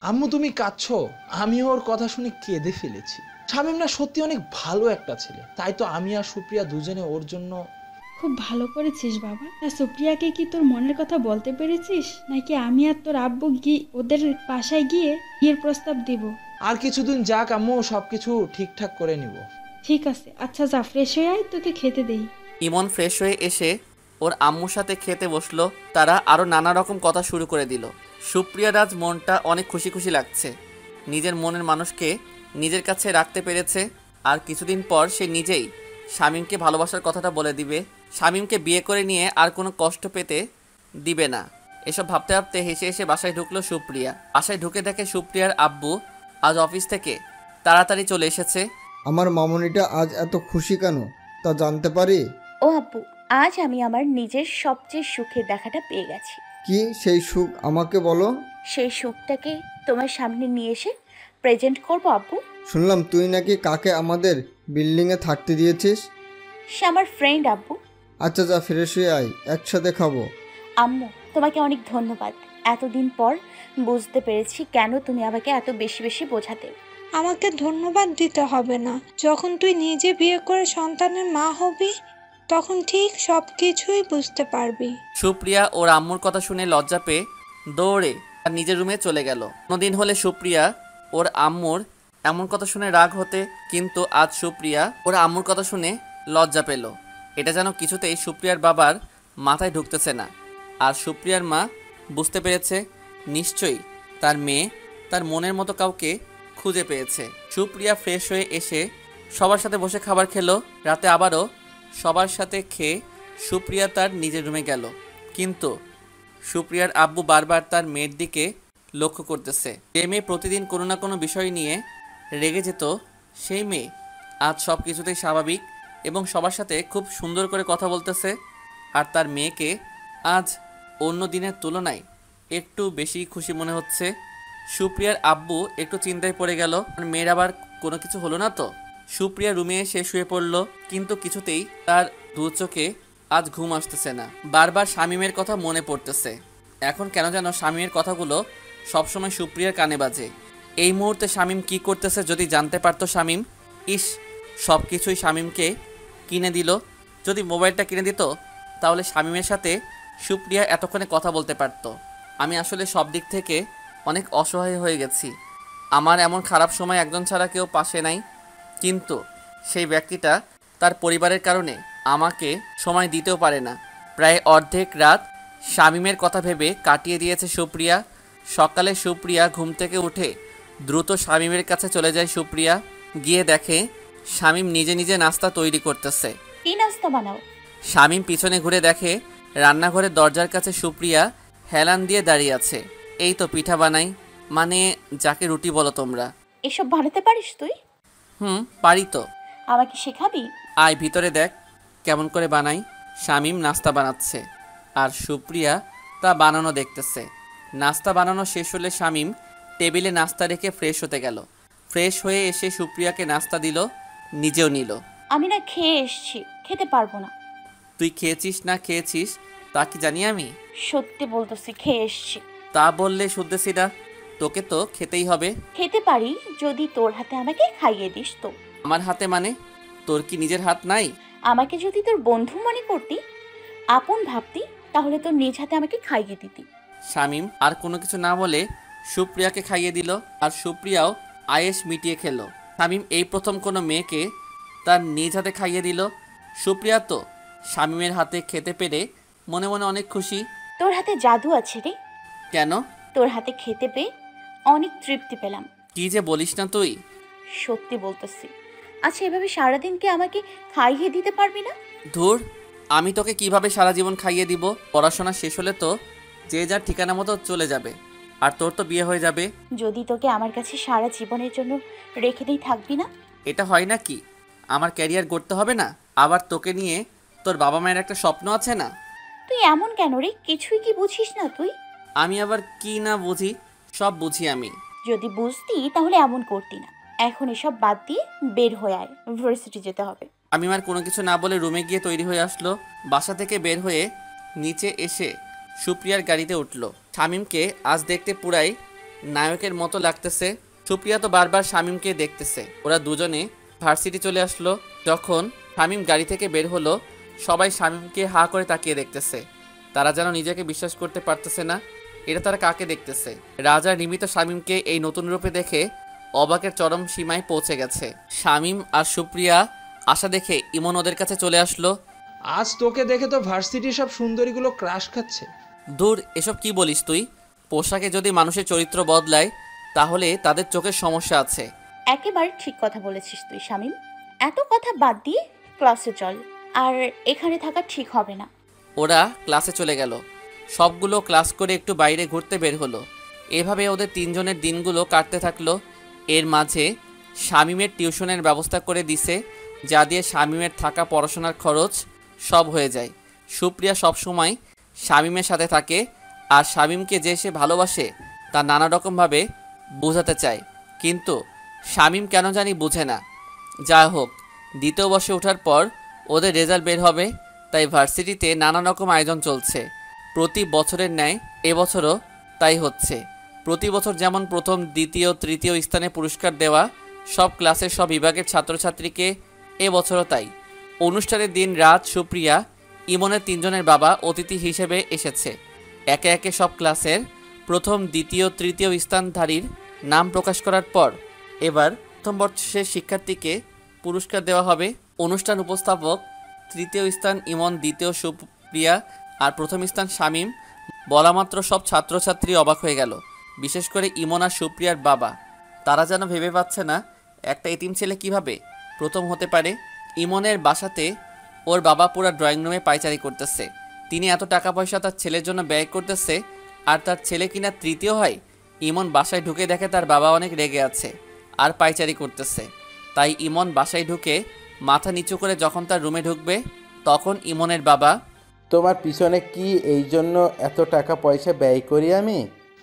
আম্মু তুমি কাঁদছো? আমিও ওর কথা শুনে কেঁদে ফেলেছি। শামীম না সত্যি অনেক ভালো একটা ছেলে, তাই তো আমি আর সুপ্রিয়া দুজনে ওর জন্য। খুব ভালো করেছিস বাবা। তা সুপ্রিয়াকে কি তোর মনের কথা বলতে পেরেছিস, নাকি আমি আর তোর আব্বু গিয়ে ওদের বাসায় গিয়ে বিয়ের প্রস্তাব দিব? আর কিছুদিন যাক আম্মু, সবকিছু ঠিকঠাক করে নিব। ঠিক আছে, আচ্ছা যা ফ্রেশ হয়ে আয়, তোকে খেতে দেই। ইমন ফ্রেশ হয়ে এসে ওর আম্মুর সাথে খেতে বসলো। তারা আরও নানা রকম কথা শুরু করে দিল। সুপ্রিয়ার আজ মনটা অনেক খুশি খুশি লাগছে। নিজের মনের মানুষকে নিজের কাছে রাখতে পেরেছে। আর কিছুদিন পর সে নিজেই শামীমকে ভালোবাসার কথাটা বলে দিবে। শামীমকে বিয়ে করে নিয়ে আর কোনো কষ্ট পেতে দিবে না। এসব ভাবতে ভাবতে হেসে হেসে বাসায় ঢুকলো সুপ্রিয়া। বাসায় ঢুকে দেখে সুপ্রিয়ার আব্বু আজ অফিস থেকে তাড়াতাড়ি চলে এসেছে। আমার মামনিটা আজ এত খুশি কেন তা জানতে পারি? ও আব্বু, আজ আমি আমার নিজের সবচেয়ে সুখের দেখাটা পেয়ে গেছি। কি সেই সুখ আমাকে বলো। সেই সুখটাকে তোমার সামনে নিয়ে এসে প্রেজেন্ট করবো আব্বু। শুনলাম তুই নাকি কাকে আমাদের বিল্ডিংয়ে থাকতে দিয়েছিস। সে আমার ফ্রেন্ড আব্বু। আচ্ছা যা ফ্রেশ হয়ে আয়, একসাথে খাবো। আম্মু, তোমাকে অনেক ধন্যবাদ। এতদিন পর বুঝতে পেরেছি কেন তুমি আমাকে এত বেশি বেশি বোঝাতে। আমাকে ধন্যবাদ দিতে হবে না, যখন তুই নিজে বিয়ে করে সন্তানের মা হবি তখন ঠিক সব কিছুই বুঝতে পারবি। সুপ্রিয়া ওর আম্মুর কথা শুনে লজ্জা পেয়ে দৌড়ে আর নিজের রুমে চলে গেল। কোনোদিন হলে সুপ্রিয়া ওর আম্মুর এমন কথা শুনে রাগ হতে, কিন্তু আজ সুপ্রিয়া ওর আম্মুর কথা শুনে লজ্জা পেল। এটা যেন কিছুতেই সুপ্রিয়ার বাবার মাথায় ঢুকতেছে না। আর সুপ্রিয়ার মা বুঝতে পেরেছে নিশ্চয়ই তার মেয়ে তার মনের মতো কাউকে খুঁজে পেয়েছে। সুপ্রিয়া ফ্রেশ হয়ে এসে সবার সাথে বসে খাবার খেলো। রাতে আবারও সবার সাথে খেয়ে সুপ্রিয়া তার নিজের রুমে গেল। কিন্তু সুপ্রিয়ার আব্বু বারবার তার মেয়ের দিকে লক্ষ্য করতেছে। যে মেয়ে প্রতিদিন কোনো না কোনো বিষয় নিয়ে রেগে যেত, সেই মেয়ে আজ সব কিছুতেই স্বাভাবিক এবং সবার সাথে খুব সুন্দর করে কথা বলতেছে। আর তার মেয়েকে আজ অন্য দিনের তুলনায় একটু বেশি খুশি মনে হচ্ছে। সুপ্রিয়ার আব্বু একটু চিন্তায় পড়ে গেল, মেয়ের আবার কোনো কিছু হলো না তো। সুপ্রিয়া রুমে এসে শুয়ে পড়ল, কিন্তু কিছুতেই তার দু চোখে আজ ঘুম আসতেছে না। বারবার শামীমের কথা মনে পড়তেছে। এখন কেন যেন শামীমের কথাগুলো সবসময় সুপ্রিয়ার কানে বাজে। এই মুহূর্তে শামীম কি করতেছে যদি জানতে পারতো শামীম। ইস, সব কিছুই শামীমকে কিনে দিল। যদি মোবাইলটা কিনে দিত তাহলে শামীমের সাথে সুপ্রিয়া এতক্ষণে কথা বলতে পারতো। আমি আসলে সব দিক থেকে অনেক অসহায় হয়ে গেছি। আমার এমন খারাপ সময় একজন ছাড়া কেউ পাশে নাই, কিন্তু সেই ব্যক্তিটা তার পরিবারের কারণে আমাকে সময় দিতেও পারে না। প্রায় অর্ধেক রাত শামীমের কথা ভেবে কাটিয়ে দিয়েছে সুপ্রিয়া। সকালে সুপ্রিয়া ঘুম থেকে উঠে দ্রুত শামীমের কাছে চলে যায়। সুপ্রিয়া গিয়ে দেখে শামীম নিজে নিজে নাস্তা তৈরি করতেছে। কি নাস্তা বানাও? শামীম পিছনে ঘুরে দেখে রান্নাঘরের দরজার কাছে সুপ্রিয়া হেলান দিয়ে দাঁড়িয়ে আছে। এই তো পিঠা বানাই, মানে যাকে রুটি বলো তোমরা। এসব বানাতে পারিস তুই? পারি তো। আমাকে শেখাবি? আয় ভিতরে দেখ কেমন করে বানাই। শামীম নাস্তা বানাচ্ছে আর সুপ্রিয়া তা বানানো দেখতেছে। নাস্তা বানানো শেষ হলে শামীম টেবিলে নাস্তা রেখে ফ্রেশ হতে গেল। ফ্রেশ হয়ে এসে সুপ্রিয়াকে নাস্তা দিল, নিজেও নিল। আমি না খেয়ে এসছি, খেতে পারবো না। তুই খেয়েছিস না খেয়েছিস তা কি জানি আমি? সত্যি বলতেছি, খেয়ে এসছি। তা বললে শুনতেছি না, তোকে তো খেতেই হবে। খেতে পারি যদি তোর হাতে আমাকে খাইয়ে দিস তো। আমার হাতে মানে? তোর কি নিজের হাত নাই? আমাকে যদি তোর বন্ধু মনে করতি, আপন ভাবতি, তাহলে তোর নিজ হাতে আমাকে খাইয়ে দিতি। শামীম আর কোনো কিছু না বলে সুপ্রিয়াকে খাইয়ে দিল, আর সুপ্রিয়াও আয়েশ মিটিয়ে খেল। শামীম এই প্রথম কোনো মেয়েকে তার নিজ হাতে খাইয়ে দিল। সুপ্রিয়া তো শামীমের হাতে খেতে পেরে মনে মনে অনেক খুশি। তোর হাতে জাদু আছে রে। কেন? তোর হাতে খেতে পেয়ে অনেক তৃপ্তি পেলাম। কি যে বলিস না তুই। সত্যি বলতেছি। আচ্ছা, এভাবে সারাদিন কি আমাকে খাইয়ে দিতে পারবি না? ধুর, আমি তোকে কিভাবে সারা জীবন খাইয়ে দিব? পড়াশোনা শেষ হলে তো যে যার ঠিকানা মতো চলে যাবে, আর তোর তো বিয়ে হয়ে যাবে। যদি তোকে আমার কাছে সারা জীবনের জন্য রেখে দিই, থাকবি না? এটা হয় না কি? আমার ক্যারিয়ার গড়তে হবে না? আবার তোকে নিয়ে তোর বাবা মায়ের একটা স্বপ্ন আছে না? তুই এমন কেন রে? কিছুই কি বুঝিস না তুই? আমি আবার কি না বুঝি? সব বুঝি আমি। যদি বুঝতি তাহলে এমন করতি না। এখন এসব বাদ দিয়ে বের হয়ে আয়, ইউনিভার্সিটি যেতে হবে। আমি আর কোনো কিছু না বলে রুমে গিয়ে তৈরি হয়ে আসলো। বাসা থেকে বের হয়ে নিচে এসে সুপ্রিয়ার গাড়িতে উঠল। শামীমকে আজ দেখতে পুরাই নায়কের মতো লাগতেছে। সুপ্রিয়া তো বারবার শামীমকে দেখতেছে। ওরা দুজনে ভার্সিটি চলে আসলো। যখন শামীম গাড়ি থেকে বের হলো, সবাই শামীমকে হা করে তাকিয়ে দেখতেছে। তারা যেন নিজেকে বিশ্বাস করতে পারতেছে না, এটা তারা কাকে দেখতেছে। রাজা নিমিত শামীমকে এই নতুন রূপে দেখে অবাকের চরম সীমায় পৌঁছে গেছে। শামীম আর সুপ্রিয়া আশা দেখে ইমন ওদের কাছে চলে আসলো। আজ তোকে দেখে তো ভার্সিটির সব সুন্দরীগুলো ক্রাশ খাচ্ছে। দূর, এসব কি বলিস তুই? পোশাকে যদি মানুষের চরিত্র বদলায় তাহলে তাদের চোখের সমস্যা আছে। একেবারে ঠিক কথা বলেছিস তুই শামীম। এত কথা বাদ দিয়ে ক্লাসে চল, আর এখানে থাকা ঠিক হবে না। ওরা ক্লাসে চলে গেল। সবগুলো ক্লাস করে একটু বাইরে ঘুরতে বের হলো। এভাবে ওদের তিনজনের দিনগুলো কাটতে থাকলো। এর মাঝে শামীমের টিউশনের ব্যবস্থা করে দিছে, যা দিয়ে শামীমের থাকা পড়াশোনার খরচ সব হয়ে যায়। সুপ্রিয়া সবসময় শামীমের সাথে থাকে, আর শামীমকে যে সে ভালোবাসে তা নানা রকমভাবে বোঝাতে চায়, কিন্তু শামীম কেন জানি বুঝে না। যা হোক, দ্বিতীয় বর্ষে ওঠার পর ওদের রেজাল্ট বের হবে, তাই ভার্সিটিতে নানা রকম আয়োজন চলছে। প্রতি বছরের ন্যায় এবছরও তাই হচ্ছে। প্রতি বছর যেমন প্রথম, দ্বিতীয়, তৃতীয় স্থানে পুরস্কার দেওয়া সব ক্লাসের সব বিভাগের ছাত্রছাত্রীকে, এবছরও তাই। অনুষ্ঠানের দিন রাত সুপ্রিয়া, ইমনের তিনজনের বাবা অতিথি হিসেবে এসেছে। একে একে সব ক্লাসের প্রথম, দ্বিতীয়, তৃতীয় স্থানধারীর নাম প্রকাশ করার পর এবার প্রথম বর্ষের শিক্ষার্থীকে পুরস্কার দেওয়া হবে। অনুষ্ঠান উপস্থাপক তৃতীয় স্থান ইমন, দ্বিতীয় সুপ্রিয়া আর প্রথম স্থান শামীম। বলামাত্র সব ছাত্রছাত্রী অবাক হয়ে গেল, বিশেষ করে ইমন আর সুপ্রিয়ার বাবা। তারা যেন ভেবে পাচ্ছে না একটা এতিম ছেলে কিভাবে প্রথম হতে পারে। ইমনের বাসাতে ওর বাবা পুরো ড্রয়িং রুমে পায়চারি করতেছে। তিনি এত টাকা পয়সা তার ছেলের জন্য ব্যয় করতেছে, আর তার ছেলে কিনা তৃতীয় হয়। ইমন বাসায় ঢুকে দেখে তার বাবা অনেক রেগে আছে আর পায়চারি করতেছে। তাই ইমন বাসায় ঢুকে মাথা নিচু করে যখন তার রুমে ঢুকবে, তখন ইমনের বাবা, তোমার পিছনে কি এই জন্য এত টাকা পয়সা ব্যয় করি আমি?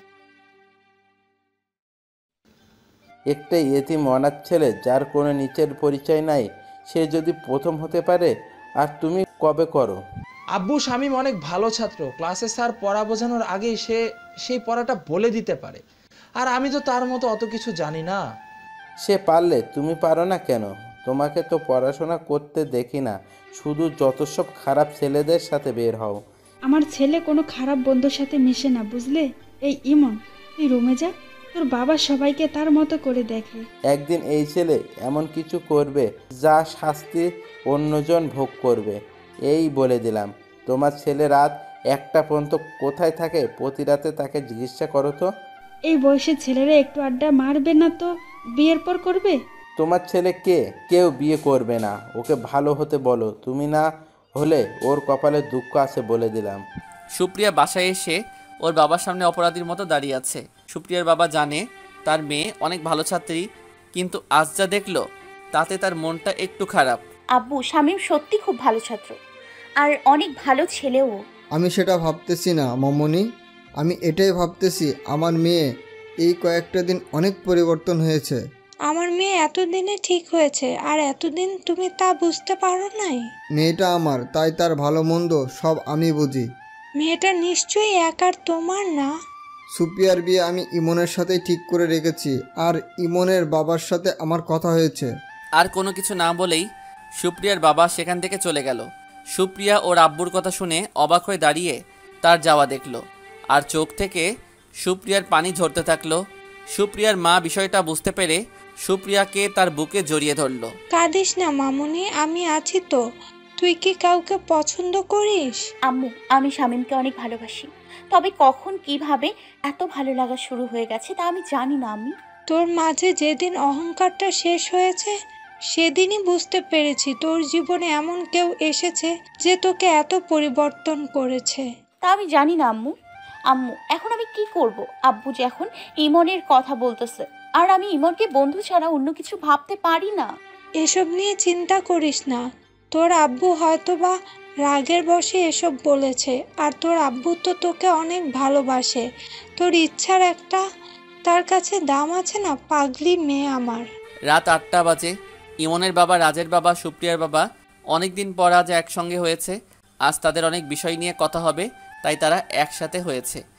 একটা এতিম অনাথ ছেলে যার কোনো নিচের পরিচয় নাই, সে যদি প্রথম হতে পারে, আর তুমি কবে করো? আব্বু, শামীম অনেক ভালো ছাত্র। ক্লাসে স্যার পড়া বোঝানোর আগেই সে সেই পড়াটা বলে দিতে পারে, আর আমি তো তার মতো অত কিছু জানি না। সে পারলে তুমি পারো না কেন? তোমাকে তো পড়াশোনা করতে দেখি না, শুধু যত সব খারাপ ছেলেদের সাথে বের হও। আমার ছেলে কোনো খারাপ বন্ধুর সাথে মিশে না, বুঝলে? এই ইমন, তুই রুমে যা, তোর বাবা সবাইকে তার মতো করে দেখে। একদিন এই ছেলে এমন কিছু করবে যা শাস্তি অন্যজন ভোগ করবে, এই বলে দিলাম। তোমার ছেলে রাত 1টা পর্যন্ত কোথায় থাকে প্রতি রাতে তাকে জিজ্ঞাসা করো তো। এই বয়সে ছেলেরা একটু আড্ডা মারবে না তো বিয়ের পর করবে? তোমার ছেলে কে? কেউ বিয়ে করবে না, ওকে ভালো হতে বলো। তুমি না হলে ওর কপালে দুঃখ আছে বলে দিলাম। সুপ্রিয়া বাসায় এসে ওর বাবার সামনে অপরাধীর মতো দাঁড়িয়ে আছে। সুপ্রিয়ার বাবা জানে তার মেয়ে অনেক ভালো ছাত্রী, কিন্তু আজ যা দেখলো তাতে তার মনটা একটু খারাপ। আব্বু, শামীম সত্যি খুব ভালো ছাত্র, আর অনেক ভালো ছেলেও। আমি সেটা ভাবতেছি না মামনি, আমি এটাই ভাবতেছি আমার মেয়ে এই কয়েকটা দিন অনেক পরিবর্তন হয়েছে। আমার মেয়ে এতদিনে ঠিক হয়েছে, আর এতদিন তুমি তা বুঝতে পারো নাই? মেয়েটা আমার, তাই তার ভালো মন্দ সব আমি বুঝি। মেয়েটা নিশ্চয়ই একার তোমার না। সুপ্রিয়ার বিয়ে আমি ইমনের সাথেই ঠিক করে রেখেছি, আর ইমনের বাবার সাথে আমার কথা হয়েছে। আর কোনো কিছু না বলেই সুপ্রিয়ার বাবা সেখান থেকে চলে গেল। সুপ্রিয়া ওর আব্বুর কথা শুনে অবাক হয়ে দাঁড়িয়ে তার যাওয়া দেখল, আর চোখ থেকে সুপ্রিয়ার পানি ঝরতে থাকলো। সুপ্রিয়ার মা বিষয়টা বুঝতে পেরে সুপ্রিয়াকে তার বুকে জড়িয়ে ধরল। কাঁদিস না মামুনি, আমি আছি তো। তুই কি কাউকে পছন্দ করিস? আম্মু, আমি শামীমকে অনেক ভালোবাসি, তবে কখন কিভাবে এত ভালো লাগা শুরু হয়ে গেছে তা আমি জানি না। আমি তোর মাঝে যেদিন অহংকারটা শেষ হয়েছে সেদিনই বুঝতে পেরেছি তোর জীবনে এমন কেউ এসেছে যে তোকে এত পরিবর্তন করেছে। তা আমি জানি না আম্মু। আম্মু, এখন আমি কি করব? আব্বু যে এখন ইমনের কথা বলতেছে, আর আমি ইমনকে বন্ধু ছাড়া অন্য কিছু ভাবতে পারি না। এসব নিয়ে চিন্তা করিস না। তোর আব্বু হয়তোবা রাগের বশে এসব বলেছে, আর তোর আব্বু তো তোকে অনেক ভালোবাসে। তোর ইচ্ছার একটা তার কাছে দাম আছে না, পাগলি মেয়ে আমার। রাত 8টা বাজে। ইমনের বাবা, রাজের বাবা, সুপ্রিয়ার বাবা অনেক দিন পর আজ একসঙ্গে হয়েছে। আজ তাদের অনেক বিষয় নিয়ে কথা হবে, তাই তারা একসাথে হয়েছে।